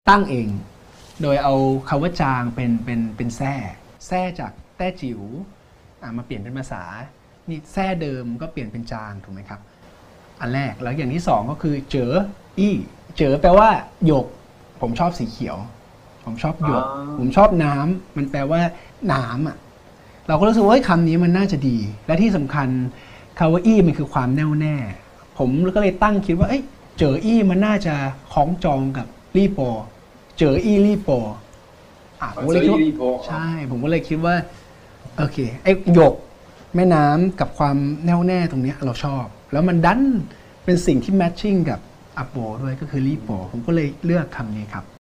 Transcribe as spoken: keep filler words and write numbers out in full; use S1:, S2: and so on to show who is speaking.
S1: ตั้งเองโดยเอาคำว่าจางเป็นเป็นเป็นแท่แท่จากแต้จิ๋วมาเปลี่ยนเป็นภาษานี่แท่เดิมก็เปลี่ยนเป็นจางถูกไหมครับอันแรกแล้วอย่างที่สองก็คือเจออี้เจอแปลว่าหยกผมชอบสีเขียวผมชอบหยกผมชอบน้ำมันแปลว่าน้ำอ่ะเราก็รู้สึกว่าคำนี้มันน่าจะดีและที่สำคัญคำว่าอี้มันคือความแน่วแน่ผมก็เลยตั้งคิดว่าเอ้ยเจออี้มันน่าจะคล้องจองกับลี่โปเจออี้ลี่โปอ่ะผมก็เลยคิดว่าใช่ผมก็เลยคิดว่าโอเคไอ้หยกแม่น้ำกับความแน่วแน่ตรงนี้เราชอบแล้วมันดันเป็นสิ่งที่แมทชิ่งกับอัปโปด้วยก็คือลี่โปผมก็เลยเลือกคำนี้ครับ